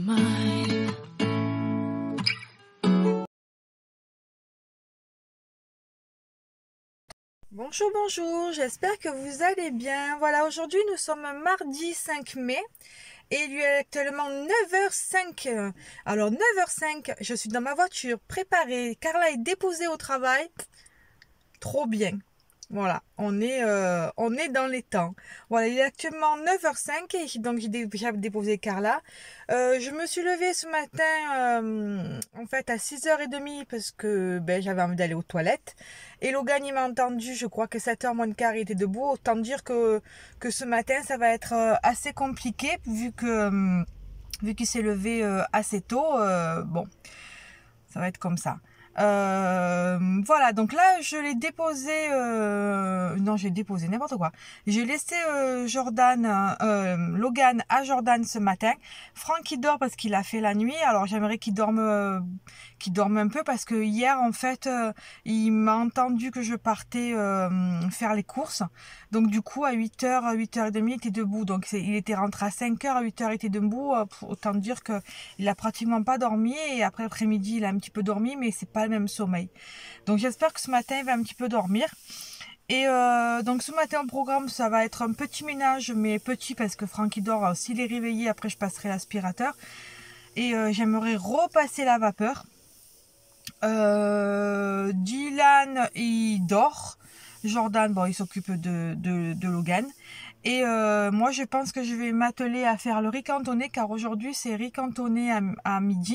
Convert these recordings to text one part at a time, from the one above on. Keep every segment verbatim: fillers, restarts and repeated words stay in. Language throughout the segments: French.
mine. Bonjour, bonjour, j'espère que vous allez bien. Voilà, aujourd'hui nous sommes mardi cinq mai et il est actuellement neuf heures cinq. Alors neuf heures cinq, je suis dans ma voiture préparée, Carla est déposée au travail. Trop bien. Voilà, on est, euh, on est dans les temps. Voilà, il est actuellement neuf heures cinq et donc j'ai déjà déposé Carla. Euh, je me suis levée ce matin euh, en fait à six heures trente parce que ben, j'avais envie d'aller aux toilettes. Et Logan il m'a entendu, je crois que sept heures moins le quart il était debout. Autant dire que, que ce matin ça va être euh, assez compliqué vu que euh, vu qu'il s'est levé euh, assez tôt. Euh, bon, ça va être comme ça. Euh, voilà, donc là je l'ai déposé euh, non j'ai déposé n'importe quoi, j'ai laissé euh, Jordan euh, Logan à Jordan ce matin. Franck il dort parce qu'il a fait la nuit, alors j'aimerais qu'il dorme euh, qu'il dorme un peu parce que hier en fait euh, il m'a entendu que je partais euh, faire les courses, donc du coup à huit heures, à huit heures trente il était debout, donc il était rentré à cinq heures, à huit heures il était debout. Euh, autant dire que il a pratiquement pas dormi et après l'après-midi il a un petit peu dormi mais c'est pas le même sommeil. Donc j'espère que ce matin il va un petit peu dormir. Et euh, donc ce matin au programme ça va être un petit ménage, mais petit parce que Francky dort. S'il est réveillé après je passerai l'aspirateur. Et euh, j'aimerais repasser la vapeur. Euh, Dylan il dort. Jordan bon il s'occupe de, de, de Logan. Et euh, moi je pense que je vais m'atteler à faire le riz cantonné car aujourd'hui c'est riz cantonné à, à midi.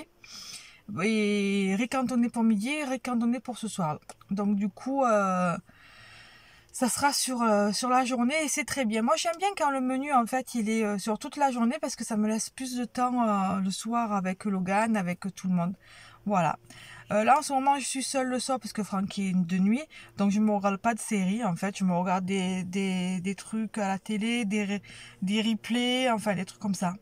Et ricantonné pour midi et ricantonné pour ce soir. Donc du coup euh, ça sera sur, euh, sur la journée et c'est très bien. Moi j'aime bien quand le menu en fait il est euh, sur toute la journée parce que ça me laisse plus de temps euh, le soir avec Logan, avec tout le monde. Voilà. Euh, là en ce moment je suis seule le soir parce que Franck est de nuit, donc je me regarde pas de série en fait, je me regarde des, des, des trucs à la télé, des, des replays, enfin des trucs comme ça.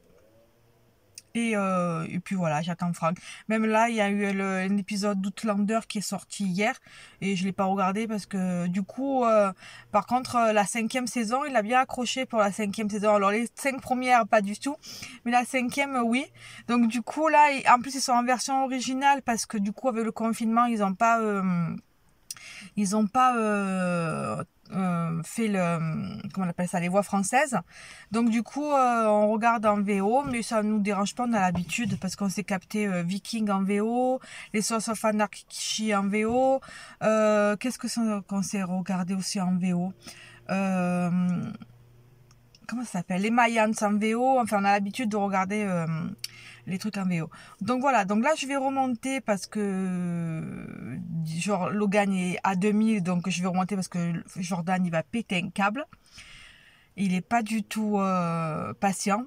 Et, euh, et puis voilà, j'attends Franck. Même là, il y a eu le, un épisode d'Outlander qui est sorti hier et je l'ai pas regardé parce que du coup, euh, par contre, euh, la cinquième saison, il a bien accroché pour la cinquième saison. Alors les cinq premières, pas du tout, mais la cinquième, oui. Donc du coup là, en plus ils sont en version originale parce que du coup avec le confinement, ils ont pas, euh, ils ont pas euh, euh, fait le, comment on appelle ça, les voix françaises. Donc du coup euh, on regarde en V O, mais ça nous dérange pas, on a l'habitude parce qu'on s'est capté euh, Viking en V O, les Sons of Anarchy en V O. Euh, qu'est-ce que c'est qu'on s'est regardé aussi en V O? euh, Comment ça s'appelle, les Mayans en V O. Enfin on a l'habitude de regarder euh, les trucs en V O. Donc voilà, donc là je vais remonter parce que genre Logan est à deux mille, donc je vais remonter parce que Jordan il va péter un câble. Il est pas du tout euh, patient.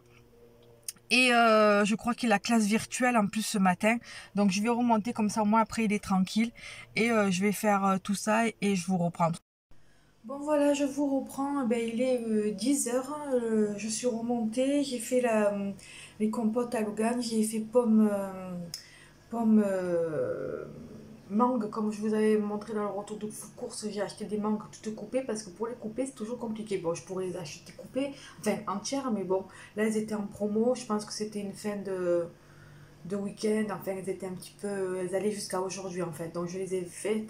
Et euh, je crois qu'il a classe virtuelle en plus ce matin. Donc je vais remonter comme ça, au moins après il est tranquille. Et euh, je vais faire euh, tout ça et je vous reprends. Bon voilà, je vous reprends. Ben, il est euh, dix heures. Euh, je suis remontée. J'ai fait la, euh, les compotes à Logan. J'ai fait pomme, euh, pomme euh, mangue, comme je vous avais montré dans le retour de course. J'ai acheté des mangues toutes coupées parce que pour les couper c'est toujours compliqué. Bon, je pourrais les acheter coupées, enfin entières, mais bon, là elles étaient en promo. Je pense que c'était une fin de, de week-end. Enfin, elles étaient un petit peu, elles allaient jusqu'à aujourd'hui en fait. Donc je les ai faites.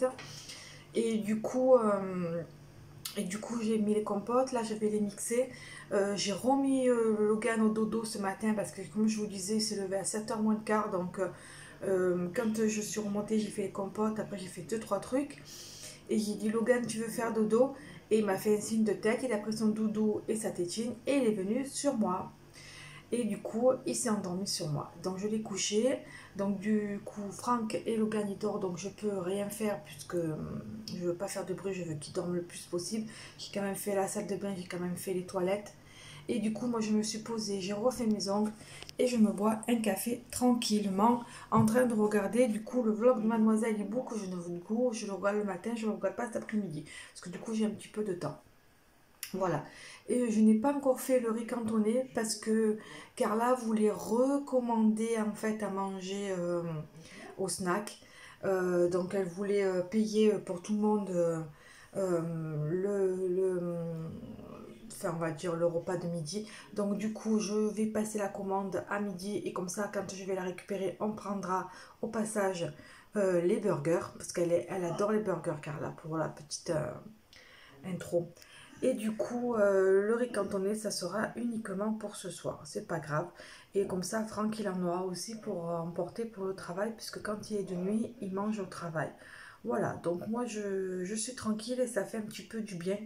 Et du coup, euh, et du coup j'ai mis les compotes. Là, je vais les mixer. Euh, j'ai remis euh, Logan au dodo ce matin parce que, comme je vous disais, il s'est levé à sept heures moins le quart. Donc, euh, euh, quand je suis remontée, j'ai fait les compotes. Après, j'ai fait deux trois trucs. Et j'ai dit, Logan, tu veux faire dodo? Et il m'a fait un signe de tête. Il a pris son doudou et sa tétine. Et il est venu sur moi. Et du coup, il s'est endormi sur moi. Donc, je l'ai couché. Donc, du coup, Franck et Logan, ils dorment. Donc, je peux rien faire puisque hum, je veux pas faire de bruit. Je veux qu'ils dorment le plus possible. J'ai quand même fait la salle de bain. J'ai quand même fait les toilettes. Et du coup, moi, je me suis posée. J'ai refait mes ongles. Et je me bois un café tranquillement. En train de regarder, du coup, le vlog de Mademoiselle Hibou. Que je ne du coup, je le regarde le matin. Je ne le regarde pas cet après-midi. Parce que du coup, j'ai un petit peu de temps. Voilà. Et je n'ai pas encore fait le riz cantonné parce que Carla voulait recommander en fait à manger euh, au snack. Euh, donc elle voulait euh, payer pour tout le monde euh, euh, le, le, enfin on va dire le repas de midi. Donc du coup je vais passer la commande à midi et comme ça quand je vais la récupérer on prendra au passage euh, les burgers. Parce qu'elle elle adore les burgers Carla, pour la petite euh, intro. Et du coup euh, le riz cantonné ça sera uniquement pour ce soir, c'est pas grave. Et comme ça Franck il en aura aussi pour emporter pour le travail, puisque quand il est de nuit il mange au travail. Voilà, donc moi je, je suis tranquille et ça fait un petit peu du bien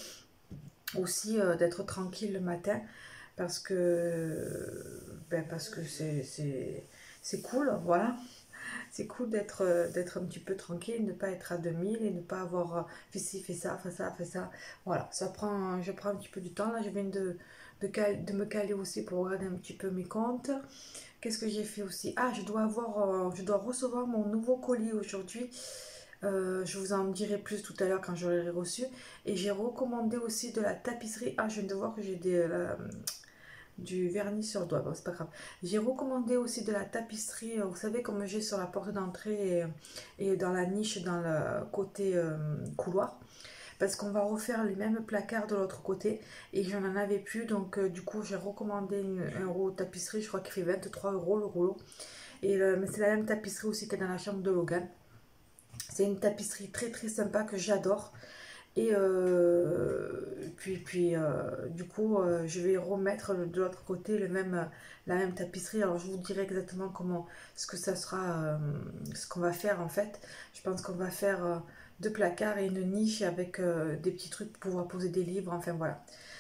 aussi euh, d'être tranquille le matin, parce que ben parce que c'est c'est cool, voilà. C'est cool d'être euh, d'être un petit peu tranquille, ne pas être à deux mille et ne pas avoir euh, fait ci, fait ça, fait ça, fait ça. Voilà, ça prend, je prends un petit peu du temps. Là, je viens de, de, cal, de me caler aussi pour regarder un petit peu mes comptes. Qu'est-ce que j'ai fait aussi? Ah, je dois avoir, euh, je dois recevoir mon nouveau colis aujourd'hui. Euh, je vous en dirai plus tout à l'heure quand je l'aurai reçu. Et j'ai recommandé aussi de la tapisserie. Ah, je viens de voir que j'ai des... Euh, du vernis sur doigt, bon, c'est pas grave. J'ai recommandé aussi de la tapisserie, vous savez, comme j'ai sur la porte d'entrée et, et dans la niche dans le côté euh, couloir, parce qu'on va refaire les mêmes placards de l'autre côté et je n'en avais plus, donc euh, du coup j'ai recommandé une, un rouleau de tapisserie, je crois qu'il fait vingt-trois euros le rouleau, et le, mais c'est la même tapisserie aussi qu'il y a dans la chambre de Logan. C'est une tapisserie très très sympa que j'adore. Et euh, puis, puis euh, du coup, euh, je vais remettre de l'autre côté le même, la même tapisserie. Alors, je vous dirai exactement comment, ce que ça sera, euh, ce qu'on va faire en fait. Je pense qu'on va faire euh, deux placards et une niche avec euh, des petits trucs pour pouvoir poser des livres. Enfin, voilà.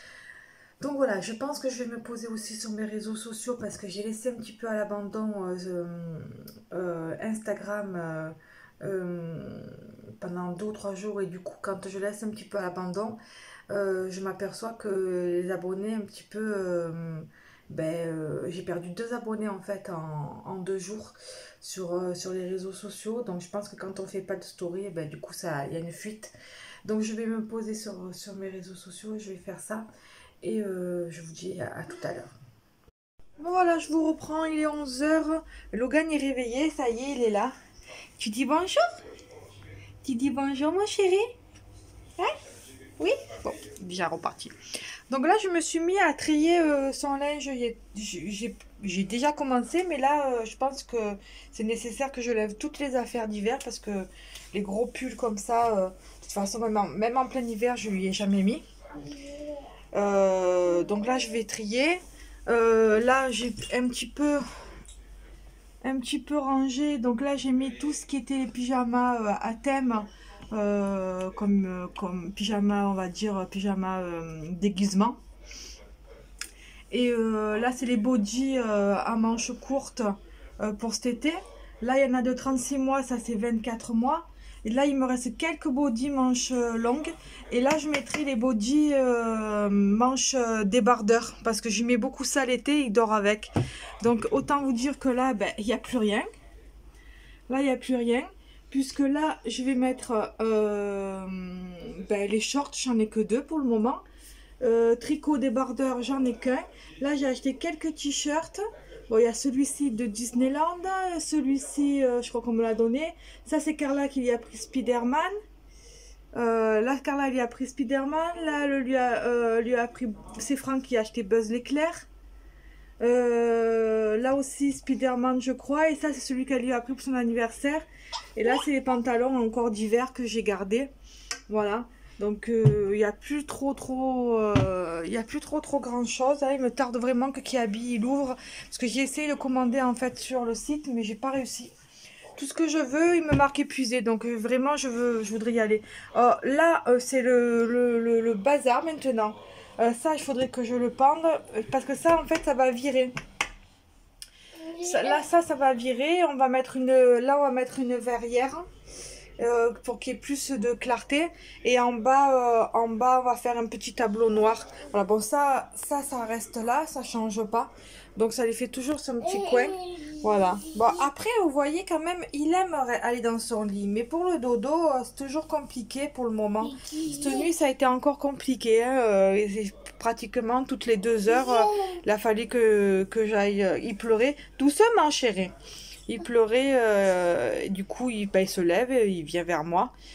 Donc voilà, je pense que je vais me poser aussi sur mes réseaux sociaux parce que j'ai laissé un petit peu à l'abandon euh, euh, Instagram euh, euh, pendant deux ou trois jours, et du coup quand je laisse un petit peu à l'abandon, euh, je m'aperçois que les abonnés un petit peu, euh, ben, euh, j'ai perdu deux abonnés en fait en, en deux jours sur, euh, sur les réseaux sociaux. Donc je pense que quand on fait pas de story, ben, du coup ça, il y a une fuite. Donc je vais me poser sur, sur mes réseaux sociaux et je vais faire ça. Et euh, je vous dis à, à tout à l'heure. Bon voilà, je vous reprends, il est onze heures. Logan est réveillé, ça y est, il est là. Tu dis bonjour? Tu dis bonjour mon chéri? Hein? Oui? Bon, déjà reparti. Donc là, je me suis mis à trier euh, son linge. J'ai déjà commencé, mais là, euh, je pense que c'est nécessaire que je lève toutes les affaires d'hiver, parce que les gros pulls comme ça, euh, de toute façon, même en, même en plein hiver, je lui ai jamais mis. Euh, donc là je vais trier. Euh, là j'ai un petit peu un petit peu rangé. Donc là j'ai mis tout ce qui était les pyjamas euh, à thème, euh, comme, euh, comme pyjama, on va dire pyjama euh, déguisement. Et euh, là c'est les bodys euh, à manches courtes euh, pour cet été. Là il y en a de trente-six mois, ça c'est vingt-quatre mois. Et là, il me reste quelques bodys manches longues. Et là, je mettrai les bodys euh, manches débardeurs. Parce que j'y mets beaucoup ça l'été, il dort avec. Donc, autant vous dire que là, ben, il n'y a plus rien. Là, il n'y a plus rien. Puisque là, je vais mettre euh, ben, les shorts, j'en ai que deux pour le moment. Euh, tricot débardeur, j'en ai qu'un. Là, j'ai acheté quelques t-shirts. Bon, il y a celui-ci de Disneyland, celui-ci, euh, je crois qu'on me l'a donné. Ça, c'est Carla qui lui a pris Spider-Man. Euh, là, Carla lui a pris Spider-Man. Là, le, lui, a, euh, lui a pris... C'est Franck qui a acheté Buzz l'éclair. Euh, là aussi, Spider-Man, je crois. Et ça, c'est celui qu'elle lui a pris pour son anniversaire. Et là, c'est les pantalons encore d'hiver que j'ai gardés. Voilà. Donc il euh, n'y a plus trop trop il euh, y a plus trop trop grand chose. Là, il me tarde vraiment que Kiabi il ouvre, parce que j'ai essayé de commander en fait sur le site, mais j'ai pas réussi. Tout ce que je veux, il me marque épuisé, donc euh, vraiment je veux je voudrais y aller. Euh, là euh, c'est le, le, le, le bazar maintenant. Euh, ça il faudrait que je le pende, parce que ça en fait ça va virer. Ça, là ça ça va virer. On va mettre une là on va mettre une verrière. Euh, pour qu'il y ait plus de clarté, et en bas euh, en bas on va faire un petit tableau noir. Voilà, bon ça ça ça reste là, ça change pas, donc ça lui fait toujours son petit coin. Voilà, bon après vous voyez quand même il aime aller dans son lit, mais pour le dodo euh, c'est toujours compliqué pour le moment. Cette nuit ça a été encore compliqué, hein, euh, pratiquement toutes les deux heures euh, il a fallu que, que j'aille euh, y pleurer doucement chérie. Il pleurait, euh, du coup il, bah, il se lève, il vient vers moi.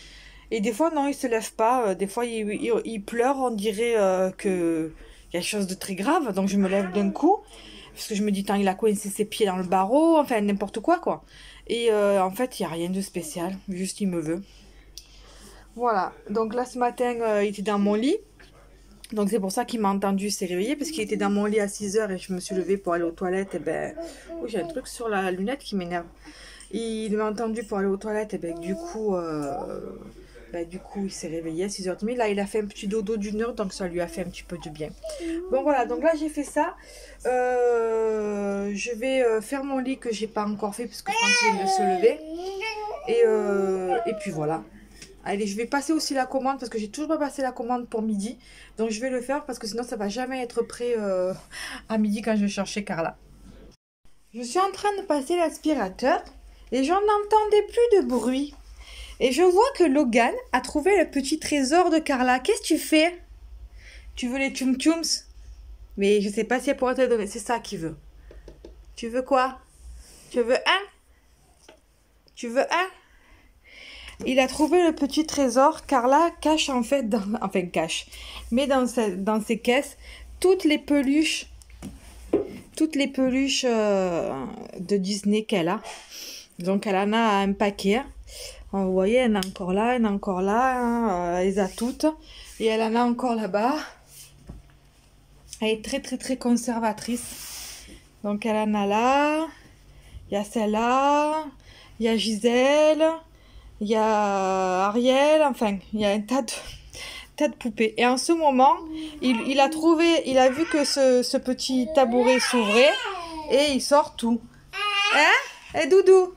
Et des fois, non, il se lève pas. Euh, Des fois, il, il, il pleure, on dirait euh, que il y a quelque chose de très grave. Donc, je me lève d'un coup. Parce que je me dis, tant il a coincé ses pieds dans le barreau. Enfin, n'importe quoi, quoi. Et euh, en fait, il n'y a rien de spécial. Juste, il me veut. Voilà. Donc là, ce matin, euh, il était dans mon lit. Donc, c'est pour ça qu'il m'a entendu s'est réveillé. Parce qu'il était dans mon lit à six heures et je me suis levée pour aller aux toilettes. Et ben, oh, j'ai un truc sur la lunette qui m'énerve. Il m'a entendu pour aller aux toilettes. Et ben, du coup... Euh... Bah, du coup, il s'est réveillé à six heures trente. Là, il a fait un petit dodo d'une heure, donc ça lui a fait un petit peu de bien. Bon, voilà, donc là, j'ai fait ça. Euh, je vais euh, faire mon lit que j'ai pas encore fait, parce que Franck vient de se lever. Et, euh, et puis voilà. Allez, je vais passer aussi la commande, parce que j'ai toujours pas passé la commande pour midi. Donc, je vais le faire, parce que sinon, ça va jamais être prêt euh, à midi quand je vais chercher Carla. Je suis en train de passer l'aspirateur, et j'en entendais plus de bruit. Et je vois que Logan a trouvé le petit trésor de Carla. Qu'est-ce que tu fais? Tu veux les tchoum tchoums? Mais je sais pas si elle pourra te le donner. C'est ça qu'il veut. Tu veux quoi? Tu veux un? Tu veux un? Il a trouvé le petit trésor. Carla cache en fait, dans, enfin cache, met dans, sa, dans ses caisses toutes les peluches, toutes les peluches euh, de Disney qu'elle a. Donc elle en a un paquet. Vous voyez, elle en a encore là, elle en a encore là, hein, elle les a toutes. Et elle en a encore là-bas. Elle est très très très conservatrice. Donc elle en a là. Il y a celle-là. Il y a Gisèle. Il y a Ariel. Enfin, il y a un tas de, tas de poupées. Et en ce moment, il, il a trouvé, il a vu que ce, ce petit tabouret s'ouvrait. Et il sort tout. Hein? Et Doudou?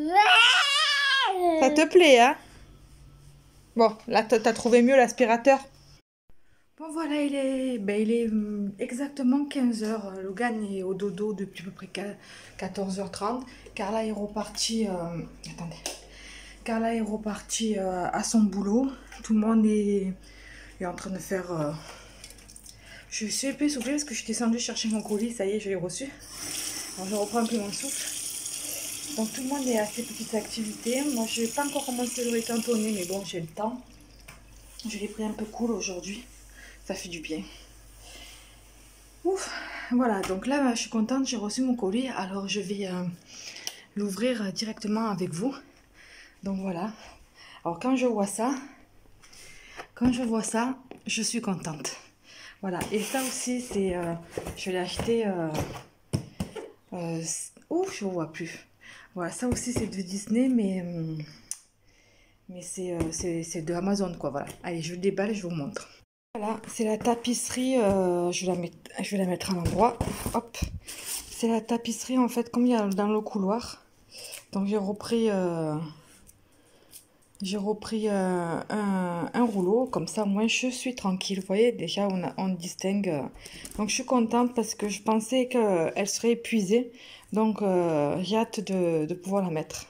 Ça te plaît, hein? Bon, là, t'as trouvé mieux l'aspirateur. Bon, voilà, il est, ben, il est exactement quinze heures. Logan est au dodo depuis à peu près quatorze heures trente. Carla est repartie... Euh, attendez. Carla est repartie euh, à son boulot. Tout le monde est, est en train de faire... Euh... Je suis un peu essoufflée parce que je suis descendue chercher mon colis. Ça y est, je l'ai reçu. Alors, je reprends un peu mon souffle. Donc tout le monde est à ses petites activités. Moi je n'ai pas encore commencé le ricantonné, mais bon j'ai le temps. Je l'ai pris un peu cool aujourd'hui. Ça fait du bien. Ouf, voilà, donc là je suis contente, j'ai reçu mon colis. Alors je vais euh, l'ouvrir directement avec vous. Donc voilà. Alors quand je vois ça, quand je vois ça, je suis contente. Voilà, et ça aussi c'est... Euh, je l'ai acheté... Euh, euh, ouf, je ne vois plus. Voilà, ça aussi c'est de Disney, mais, mais c'est euh, de Amazon, quoi, voilà. Allez, je le déballe et je vous montre. Voilà, c'est la tapisserie, euh, je, vais la mettre, je vais la mettre à l'endroit. Hop, c'est la tapisserie, en fait, comme il y a dans le couloir. Donc j'ai repris, euh, j'ai repris euh, un, un rouleau, comme ça, au moins, je suis tranquille. Vous voyez, déjà, on, a, on distingue. Donc je suis contente parce que je pensais qu'elle serait épuisée. Donc, euh, j'ai hâte de, de pouvoir la mettre.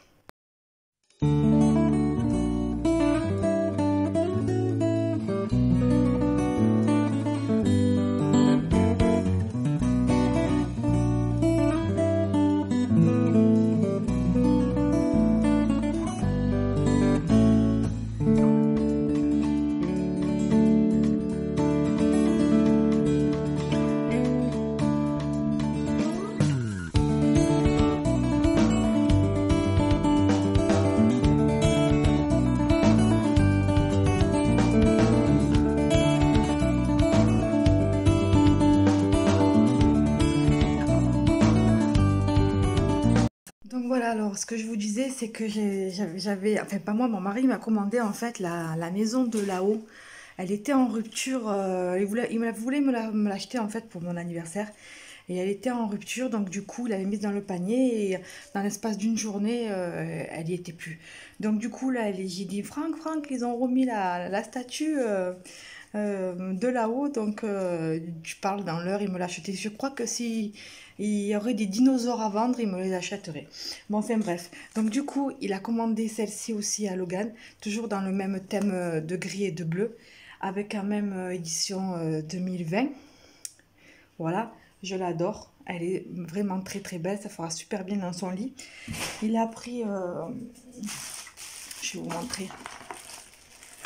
Donc voilà, alors ce que je vous disais, c'est que j'avais, enfin pas moi, mon mari m'a commandé en fait la, la maison de là-haut. Elle était en rupture, euh, il voulait, il me voulait me l'acheter en fait pour mon anniversaire. Et elle était en rupture, donc du coup, il l'avait mise dans le panier et dans l'espace d'une journée, euh, elle n'y était plus. Donc du coup, là, j'ai dit, Franck, Franck, ils ont remis la, la statue euh, euh, de là-haut, donc euh, je parle dans l'heure, il me l'a acheté. Je crois que si il y aurait des dinosaures à vendre, il me les achèterait. Bon, enfin bref. Donc du coup, il a commandé celle-ci aussi à Logan, toujours dans le même thème de gris et de bleu, avec la même édition euh, deux mille vingt. Voilà. Je l'adore, elle est vraiment très très belle, ça fera super bien dans son lit. Il a pris, euh, je vais vous montrer,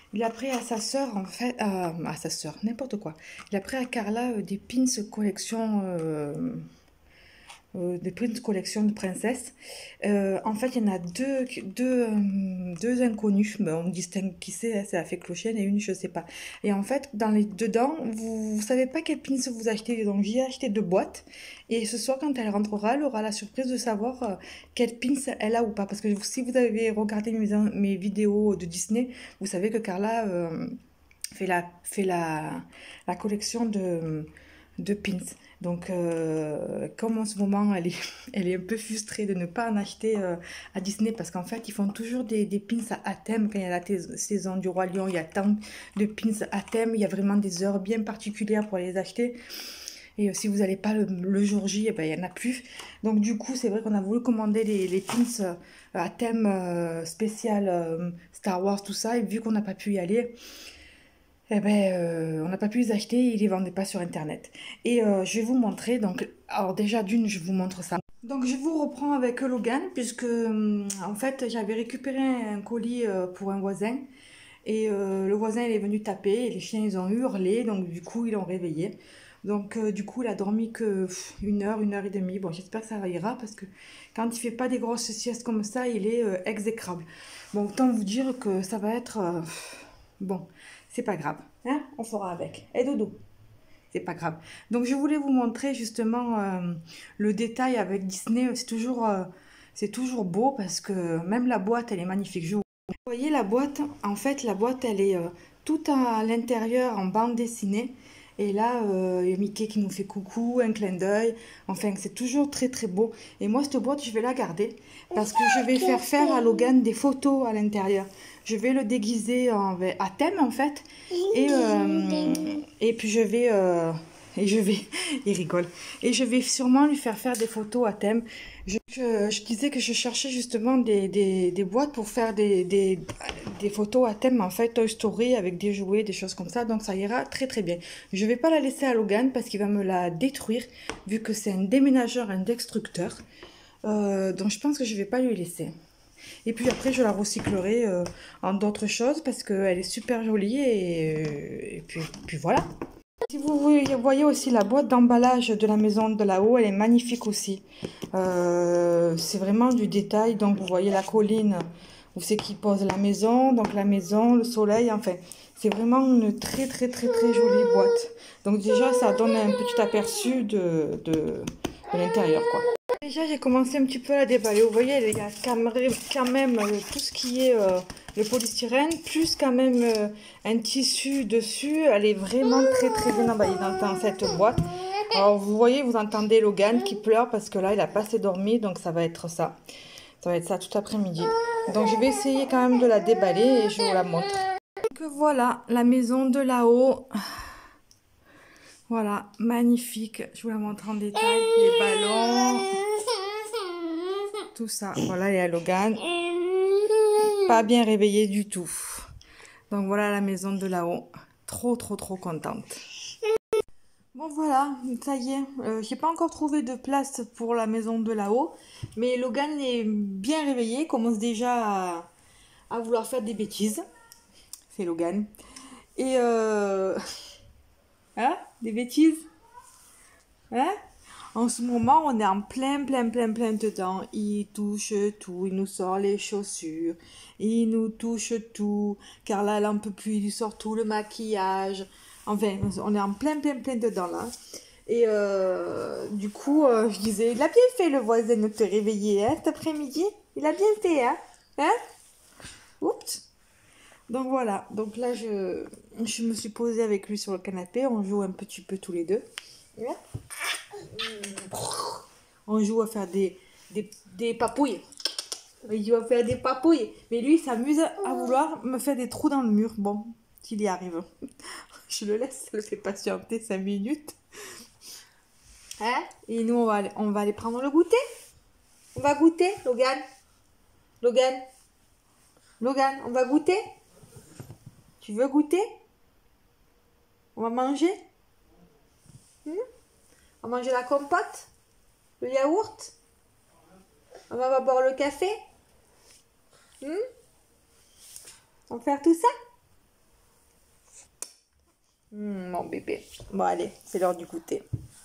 Il a pris à sa sœur, en fait, à, à sa sœur, n'importe quoi. Il a pris à Carla euh, des pins collection, euh, euh, des pins collection de princesse. Euh, en fait, il y en a deux, deux, euh, deux inconnus, mais on distingue qui c'est, hein, c'est la fée clochenne et une, je sais pas. Et en fait, dans les dedans, vous, vous savez pas quel pins vous achetez, donc j'ai acheté deux boîtes. Et ce soir, quand elle rentrera, elle aura la surprise de savoir euh, quel pins elle a ou pas. Parce que si vous avez regardé mes, mes vidéos de Disney, vous savez que Carla euh, fait la, fait la, la collection de, de pins. Donc, euh, comme en ce moment, elle est, elle est un peu frustrée de ne pas en acheter euh, à Disney parce qu'en fait, ils font toujours des, des pins à thème. Quand il y a la tais- saison du Roi Lion, il y a tant de pins à thème. Il y a vraiment des heures bien particulières pour les acheter. Et euh, si vous n'allez pas le, le jour J, eh ben, il n'y en a plus. Donc, du coup, c'est vrai qu'on a voulu commander les, les pins euh, à thème euh, spécial euh, Star Wars, tout ça. Et vu qu'on n'a pas pu y aller, eh ben, euh, on n'a pas pu les acheter, ils les vendaient pas sur internet. Et euh, je vais vous montrer, donc, alors déjà d'une, je vous montre ça. Donc je vous reprends avec Logan, puisque hum, en fait j'avais récupéré un colis euh, pour un voisin, et euh, le voisin il est venu taper, et les chiens ils ont hurlé, donc du coup ils l'ont réveillé. Donc euh, du coup il a dormi que pff, une heure, une heure et demie. Bon, j'espère que ça ira, parce que quand il fait pas des grosses siestes comme ça, il est euh, exécrable. Bon, autant vous dire que ça va être... euh, bon, c'est pas grave, hein, on fera avec. Et dodo, c'est pas grave. Donc je voulais vous montrer justement euh, le détail avec Disney. C'est toujours, euh, c'est toujours beau parce que même la boîte, elle est magnifique. Je vous Vous voyez la boîte, en fait la boîte elle est euh, tout à l'intérieur en bande dessinée. Et là, euh, il y a Mickey qui nous fait coucou, un clin d'œil. Enfin, c'est toujours très très beau. Et moi, cette boîte, je vais la garder parce que je vais faire faire à Logan des photos à l'intérieur. Je vais le déguiser en, à thème en fait. Et, euh, et puis je vais... euh, et je vais... Il rigole. Et je vais sûrement lui faire faire des photos à thème. Je, je, je disais que je cherchais justement des, des, des boîtes pour faire des, des, des photos à thème, en fait, Toy Story, avec des jouets, des choses comme ça. Donc ça ira très très bien. Je vais pas la laisser à Logan parce qu'il va me la détruire, vu que c'est un déménageur, un destructeur. Euh, donc je pense que je vais pas lui laisser. Et puis après, je la recyclerai euh, en d'autres choses parce qu'elle est super jolie. Et, et puis, puis voilà. Si vous voyez aussi la boîte d'emballage de la maison de là-haut, elle est magnifique aussi. Euh, c'est vraiment du détail. Donc vous voyez la colline où c'est qui pose la maison, donc la maison, le soleil, enfin. C'est vraiment une très très très très jolie boîte. Donc déjà, ça donne un petit aperçu de, de, de l'intérieur, quoi. Déjà, j'ai commencé un petit peu à la déballer. Vous voyez, il y a quand même, quand même euh, tout ce qui est euh, le polystyrène, plus quand même euh, un tissu dessus. Elle est vraiment très très bien emballée dans, dans cette boîte. Alors, vous voyez, vous entendez Logan qui pleure parce que là, il a pas assez dormi, donc ça va être ça. Ça va être ça tout après-midi. Donc, je vais essayer quand même de la déballer et je vous la montre. Donc voilà, la maison de là-haut. Voilà, magnifique. Je vous la montre en détail. Les ballons. Tout ça. Voilà, il y a Logan. Pas bien réveillé du tout. Donc voilà la maison de là-haut. Trop, trop, trop contente. Bon voilà, ça y est. Euh, j'ai pas encore trouvé de place pour la maison de là-haut. Mais Logan est bien réveillé. Commence déjà à, à vouloir faire des bêtises. C'est Logan. Et euh... Hein? Des bêtises? Hein? En ce moment, on est en plein, plein, plein, plein dedans. Il touche tout, il nous sort les chaussures, il nous touche tout. Car là, elle en peut plus, il lui sort tout le maquillage. Enfin, on est en plein, plein, plein dedans là. Et euh, du coup, euh, je disais, il a bien fait le voisin de te réveiller, hein, cet après-midi. Il a bien fait, hein? Hein? Oups! Donc voilà, donc là, je, je me suis posée avec lui sur le canapé. On joue un petit peu tous les deux. On joue à faire des, des, des papouilles. Il joue à faire des papouilles. Mais lui, il s'amuse à vouloir me faire des trous dans le mur. Bon, s'il y arrive. Je le laisse, ça le fait patienter cinq minutes. Hein? Et nous, on va, aller, on va aller prendre le goûter. On va goûter, Logan. Logan. Logan, on va goûter. Tu veux goûter? On va manger? Hmm? On va manger la compote? Le yaourt? On va boire le café? Hmm? On va faire tout ça? Mmh, mon bébé. Bon, allez, c'est l'heure du goûter.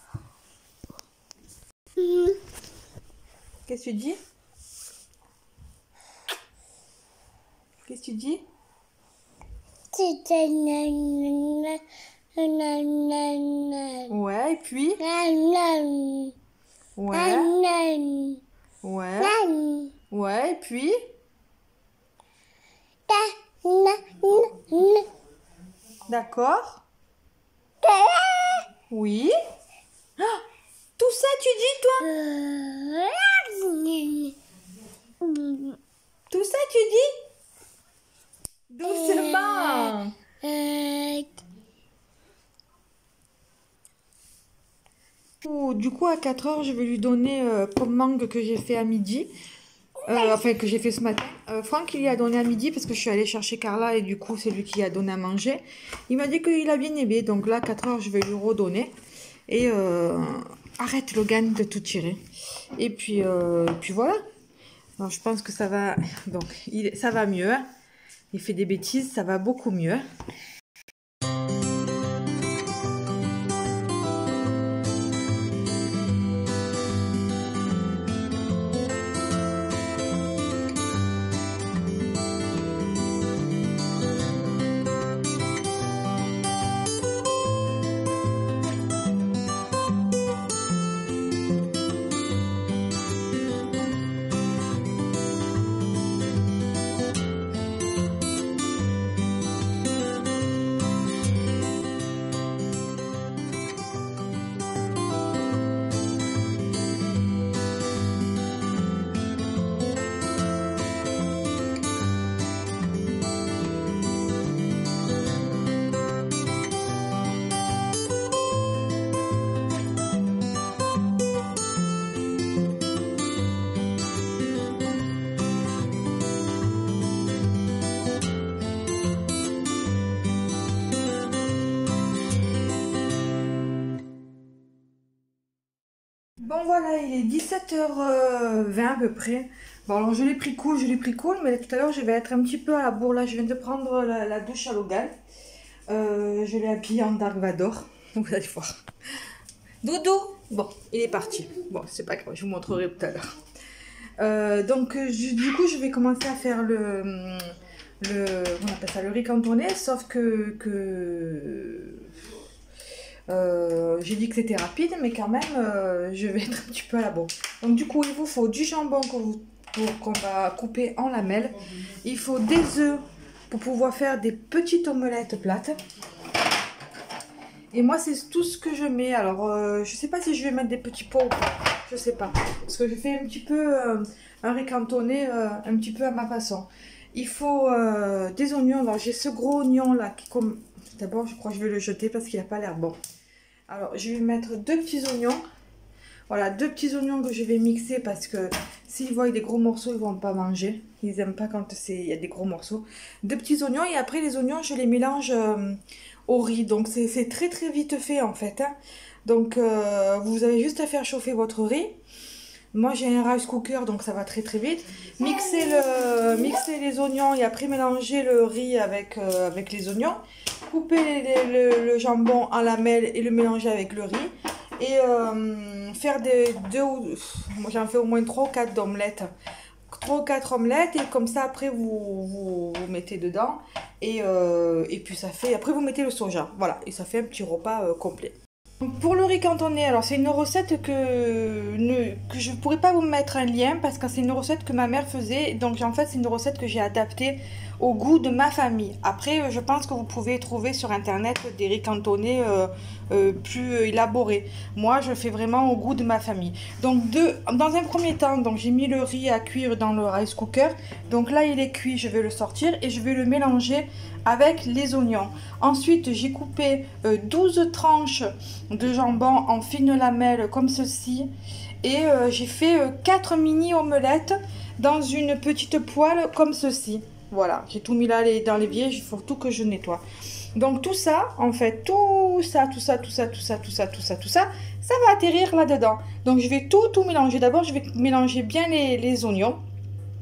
Mmh. Qu'est-ce que tu dis? Qu'est-ce que tu dis? Ouais, et puis? Ouais. Ouais. Ouais, et puis? D'accord. Oui. Ah, tout ça, tu dis, toi? Tout ça, tu dis? Doucement. Du coup, à quatre heures, je vais lui donner euh, pomme mangue que j'ai fait à midi. Euh, enfin, que j'ai fait ce matin. Euh, Franck, il y a donné à midi parce que je suis allée chercher Carla et du coup, c'est lui qui a donné à manger. Il m'a dit qu'il a bien aimé. Donc là, à quatre heures, je vais lui redonner. Et euh, arrête, Logan, de tout tirer. Et puis, euh, puis voilà. Alors, je pense que ça va... Donc, il, ça va mieux. Il fait des bêtises, ça va beaucoup mieux. Bon voilà, il est dix-sept heures vingt à peu près. Bon alors je l'ai pris cool, je l'ai pris cool, mais tout à l'heure je vais être un petit peu à la bourre. Là je viens de prendre la, la douche à Logan. Euh, je l'ai habillé en Dark Vador, vous allez voir. Doudou. Bon, il est parti. Bon, c'est pas grave, je vous montrerai tout à l'heure. Euh, donc je, du coup je vais commencer à faire le, le, on appelle ça, le riz cantonais, sauf que... que Euh, j'ai dit que c'était rapide, mais quand même, euh, je vais être un petit peu à la bourre. Donc du coup, il vous faut du jambon qu'on va couper en lamelles. Il faut des œufs pour pouvoir faire des petites omelettes plates. Et moi, c'est tout ce que je mets. Alors, euh, je sais pas si je vais mettre des petits pots ou pas. Je sais pas. Parce que je fais un petit peu euh, un riz cantonais, euh, un petit peu à ma façon. Il faut euh, des oignons. Alors, j'ai ce gros oignon là qui comme... D'abord, je crois que je vais le jeter parce qu'il n'a pas l'air bon. Alors, je vais mettre deux petits oignons. Voilà, deux petits oignons que je vais mixer parce que s'ils voient des gros morceaux, ils ne vont pas manger. Ils n'aiment pas quand il y a des gros morceaux. Deux petits oignons et après les oignons, je les mélange euh, au riz. Donc, c'est très très vite fait en fait. Hein. Donc, euh, vous avez juste à faire chauffer votre riz. Moi, j'ai un rice cooker, donc ça va très très vite. Mixer, le, mixer les oignons et après mélanger le riz avec, euh, avec les oignons. Couper les, les, le, le jambon en lamelles et le mélanger avec le riz. Et euh, faire des deux ou... Moi, j'en fais au moins trois ou quatre d'omelettes. trois ou quatre omelettes et comme ça, après, vous, vous, vous mettez dedans. Et, euh, et puis, ça fait... Après, vous mettez le soja. Voilà, et ça fait un petit repas euh, complet. Pour le riz cantonais, alors c'est une recette que, ne, que je ne pourrais pas vous mettre un lien parce que c'est une recette que ma mère faisait. Donc en fait c'est une recette que j'ai adaptée au goût de ma famille. Après je pense que vous pouvez trouver sur internet des riz cantonais euh, euh, plus élaborés. Moi je fais vraiment au goût de ma famille. Donc de, dans un premier temps, donc j'ai mis le riz à cuire dans le rice cooker. Donc là il est cuit, je vais le sortir et je vais le mélanger avec les oignons. Ensuite j'ai coupé euh, douze tranches de jambon en fines lamelles comme ceci et euh, j'ai fait euh, quatre mini omelettes dans une petite poêle comme ceci. Voilà, j'ai tout mis là les, dans l'évier, il faut tout que je nettoie. Donc tout ça, en fait, tout ça, tout ça, tout ça, tout ça, tout ça, tout ça, tout ça, ça va atterrir là-dedans. Donc je vais tout, tout mélanger. D'abord, je vais mélanger bien les, les oignons.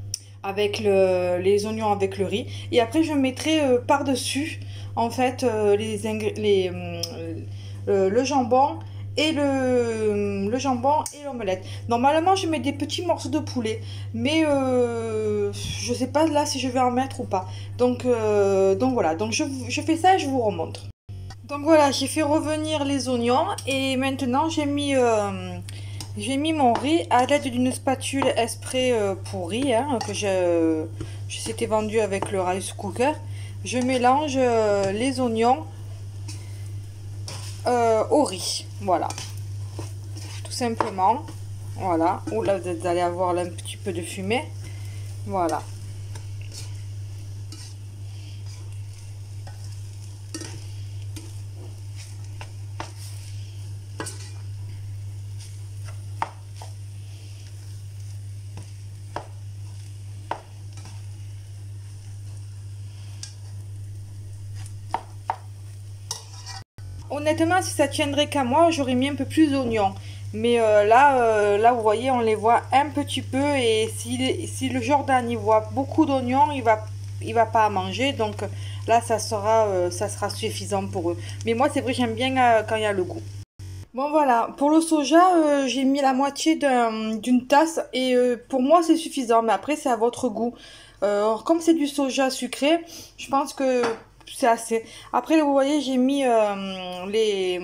avec le, les oignons avec le riz. Et après, je mettrai euh, par-dessus, en fait, euh, les, les, euh, le, le jambon et le, le jambon et l'omelette. Normalement, je mets des petits morceaux de poulet, mais euh, je sais pas là si je vais en mettre ou pas. Donc, euh, donc voilà, donc je, je fais ça et je vous remontre. Donc voilà, j'ai fait revenir les oignons et maintenant j'ai mis, euh, j'ai mis mon riz à l'aide d'une spatule exprès euh, pour riz, hein, que je, je s'était vendu avec le rice cooker. Je mélange euh, les oignons euh, au riz, voilà, tout simplement. Voilà, oh là vous allez avoir là un petit peu de fumée, voilà. Honnêtement, si ça tiendrait qu'à moi, j'aurais mis un peu plus d'oignons. Mais euh, là, euh, là, vous voyez, on les voit un petit peu. Et si, si le Jordan y voit beaucoup d'oignons, il va, il va pas à manger. Donc là, ça sera, euh, ça sera suffisant pour eux. Mais moi, c'est vrai, j'aime bien euh, quand il y a le goût. Bon voilà, pour le soja, euh, j'ai mis la moitié d'un, d'une tasse. Et euh, pour moi, c'est suffisant. Mais après, c'est à votre goût. Euh, comme c'est du soja sucré, je pense que c'est assez. Après, vous voyez, j'ai mis euh, les,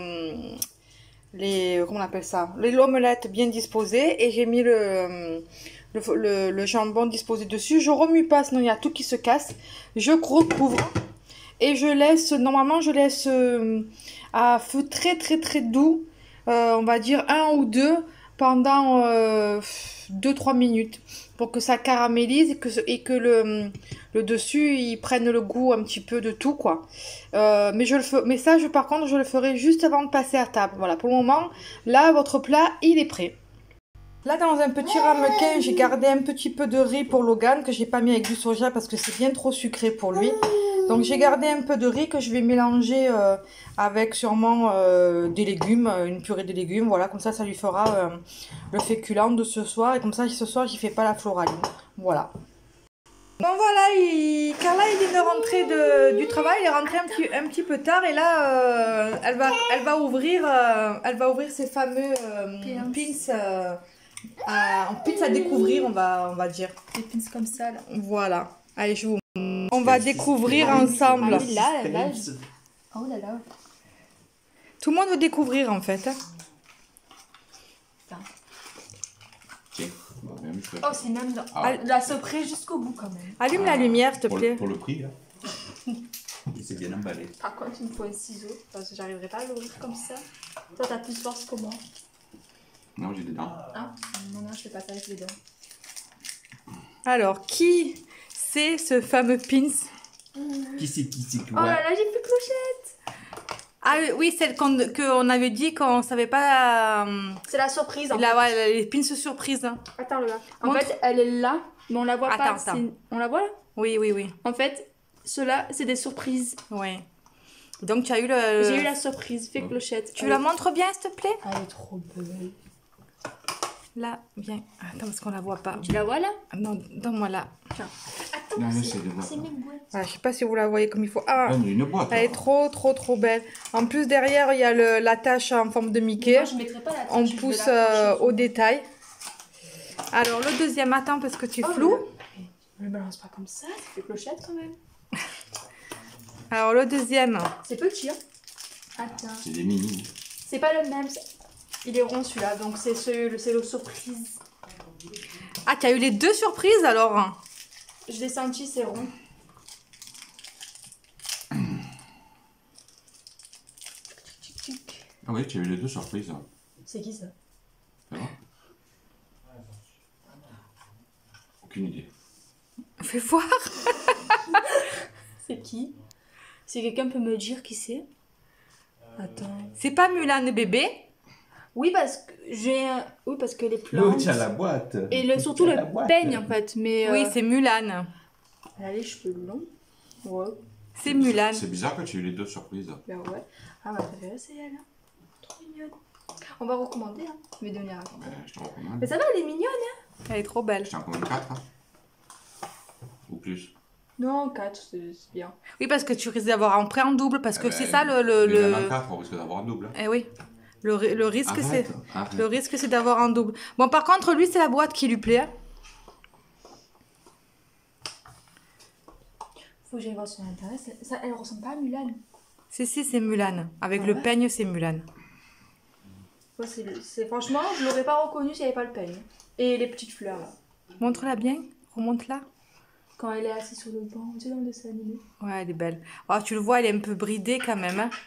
les, comment on appelle ça, les omelettes bien disposées et j'ai mis le, le, le, le jambon disposé dessus. Je remue pas, sinon il y a tout qui se casse. Je recouvre et je laisse, normalement, je laisse euh, à feu très très très doux, euh, on va dire un ou deux pendant euh, deux trois minutes pour que ça caramélise et que, et que le, le dessus il prenne le goût un petit peu de tout quoi. Euh, mais je le fais, mais ça je par contre je le ferai juste avant de passer à table. Voilà, pour le moment là votre plat il est prêt. Là dans un petit ramequin j'ai gardé un petit peu de riz pour Logan que j'ai pas mis avec du soja parce que c'est bien trop sucré pour lui. Donc j'ai gardé un peu de riz que je vais mélanger euh, avec sûrement euh, des légumes, une purée de légumes. Voilà, comme ça, ça lui fera euh, le féculent de ce soir. Et comme ça, ce soir, j'y fais pas la floraline. Voilà. Bon voilà, il... Carla il vient de rentrer de... du travail, elle est rentrée un petit, un petit peu tard et là euh, elle, va, elle, va ouvrir, euh, elle va ouvrir ces fameux euh, pins, pins, euh, à, pins à découvrir, on va, on va dire. Des pins comme ça là. Voilà, allez je vous... On va découvrir ensemble. Ah oui, là, là, je... Oh là là. Tout le monde veut découvrir en fait. Oh, c'est même dans... ah. La surprise jusqu'au bout quand même. Allume ah, la lumière, s'il te pour plaît. Le, pour le prix, hein. Il s'est bien emballé. Par contre, il me faut un ciseau parce que j'arriverai pas à l'ouvrir comme ça. Toi, t'as plus de force que moi. Non, j'ai des dents. Ah, non, non, je fais pas ça avec les dents. Alors, qui c'est ce fameux pins? Qui c'est qui c'est Oh là là, j'ai plus Clochette. Ah oui, celle qu'on qu'on avait dit qu'on savait pas. Euh, c'est la surprise. En la, fait. Ouais, les pins surprise. Hein. Attends, là. En Montre. fait, elle est là, mais on la voit attends, pas. Attends. On la voit là? Oui, oui, oui. En fait, ceux-là, c'est des surprises. Oui. Donc tu as eu le. J'ai eu la surprise. Fais Clochette. Tu elle la est... montres bien, s'il te plaît? Elle est trop belle. Là, viens. Attends, parce qu'on la voit pas. Tu la vois là? Non, donne-moi là. Tiens. Attends, c'est mes boîtes. Voilà, je sais pas si vous la voyez comme il faut. Ah, une boîte, elle est trop, trop, trop belle. En plus, derrière, il y a le, la tache en forme de Mickey. Moi, je mettrai pas la tache. On pousse euh, au détail. Alors, le deuxième, attends, parce que tu es oh, flou. Ne me balance pas comme ça, ça fait Clochette quand même. Alors, le deuxième. C'est petit, hein. Attends. C'est des mini. C'est pas le même. Il est rond celui-là, donc c'est ce, le, le surprise. Ah, tu as eu les deux surprises alors? Je l'ai senti, c'est rond. Ah oui, tu as eu les deux surprises. C'est qui ça? Ça va? Aucune idée. Fais voir. C'est qui? Si quelqu'un peut me dire qui c'est? Attends. C'est pas Mulan bébé? Oui, parce que j'ai un... Oui, parce que les plantes... Oh, tu as la boîte. Et le, surtout le peigne, en fait. Mais, oui, euh... c'est Mulan. Elle a les cheveux longs. Ouais. C'est Mulan. C'est bizarre que tu aies eu les deux surprises. Ben ouais. Ah, ma préférée, c'est elle. Hein. Trop mignonne. On va recommander, hein. Je vais donner à... Ben, je te recommande. Mais ça va, elle est mignonne, hein. Elle est trop belle. Je t'en recommande quatre. Hein. Ou plus. Non, quatre, c'est c'est bien. Oui, parce que tu risques d'avoir un prêt en double, parce que Eh c'est ben, ça le... le, mais le... même en quatre, on risque d'avoir un double. Hein. Eh oui, le, ri- le risque c'est... Arrête, arrête. Le risque c'est d'avoir un double. Bon, par contre, lui, c'est la boîte qui lui plaît. Hein. Faut que j'aille voir sur internet. Ça, ça- elle ressemble pas à Mulan. Si, si, c'est Mulan. Avec Ah le ouais peigne, c'est Mulan. Ouais, c'est le- c'est- franchement, je l'aurais pas reconnu s'il n'y avait pas le peigne. Et les petites fleurs là. Montre-la bien, remonte-la. Quand elle est assise sur le banc, tu sais, dans le dessin animé. Ouais, elle est belle. Oh, tu le vois, elle est un peu bridée quand même. Hein.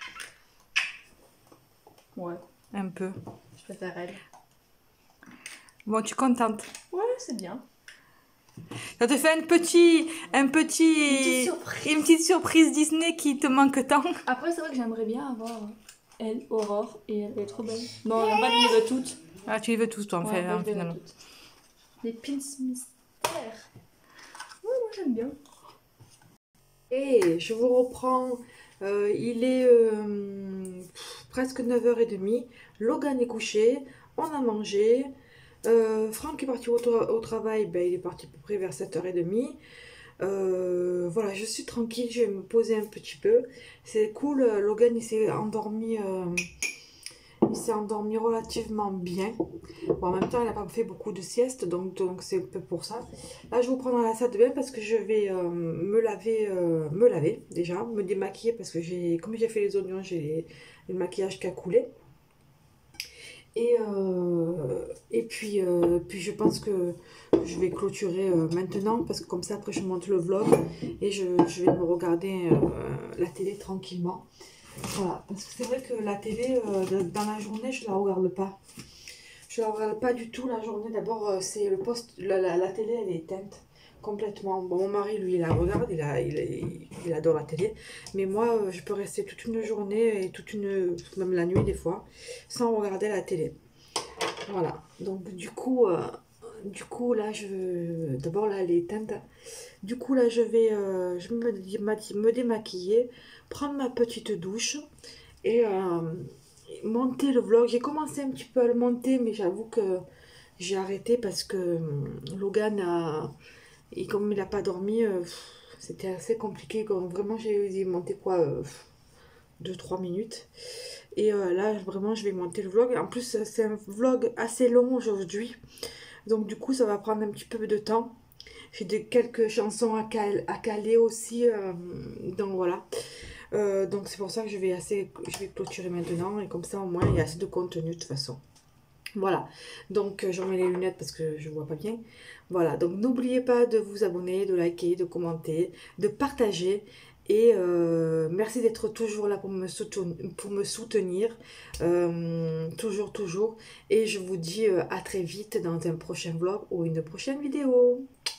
Ouais, Un peu. je préfère elle. Bon, tu es contente. Ouais, c'est bien. Ça te fait un petit... Un petit... Une petite surprise. Une petite surprise Disney qui te manque tant. Après, c'est vrai que j'aimerais bien avoir elle, Aurore, et elle est trop belle. Non, on va les veux toutes. Ah, tu les veux tous, toi, en Ouais, fait, moi, hein, je les veux finalement. toutes. Les pins mystères. Ouais, moi j'aime bien. Et je vous reprends. Euh, il est euh, pff, presque neuf heures trente. Logan est couché. On a mangé. Euh, Franck est parti au, tra- au travail. Ben, il est parti à peu près vers sept heures trente. Euh, voilà, je suis tranquille. Je vais me poser un petit peu. C'est cool. Logan, il s'est endormi. euh, il s'est endormi relativement bien. Bon, en même temps, il n'a pas fait beaucoup de sieste, donc donc c'est un peu pour ça. Là, je vais vous prendre dans la salle de bain parce que je vais euh, me laver, euh, me laver déjà, me démaquiller parce que j'ai, comme j'ai fait les oignons, j'ai les- le maquillage qui a coulé. Et, euh, et puis, euh, puis je pense que je vais clôturer euh, maintenant parce que comme ça, après, je monte le vlog et je, je vais me regarder euh, la télé tranquillement. Voilà, parce que c'est vrai que la télé, euh, dans la journée, je la regarde pas. Je la regarde pas du tout la journée. D'abord, euh, c'est le poste, la, la, la télé, elle est éteinte complètement. Bon, mon mari, lui, il la regarde, il, a, il, il, il adore la télé. Mais moi, euh, je peux rester toute une journée et toute une, même la nuit des fois, sans regarder la télé. Voilà. Donc, du coup, euh, du coup, là, je, d'abord là, elle est éteinte. Du coup, là, je vais, euh, je vais me, déma- me démaquiller, prendre ma petite douche et euh, monter le vlog. J'ai commencé un petit peu à le monter, mais j'avoue que j'ai arrêté parce que euh, Logan a, et comme il n'a pas dormi, euh, c'était assez compliqué. Donc, vraiment, j'ai monté quoi, euh, deux trois minutes. Et euh, là, vraiment, je vais monter le vlog. En plus, c'est un vlog assez long aujourd'hui. Donc, du coup, ça va prendre un petit peu de temps. J'ai des, quelques chansons à, cal, à caler aussi. Euh, donc, voilà. Euh, donc, c'est pour ça que je vais, assez, je vais clôturer maintenant. Et comme ça, au moins, il y a assez de contenu de toute façon. Voilà. Donc, je remets les lunettes parce que je ne vois pas bien. Voilà. Donc, n'oubliez pas de vous abonner, de liker, de commenter, de partager. Et euh, merci d'être toujours là pour me soutenir, pour me soutenir euh, toujours, toujours. Et je vous dis euh, à très vite dans un prochain vlog ou une prochaine vidéo.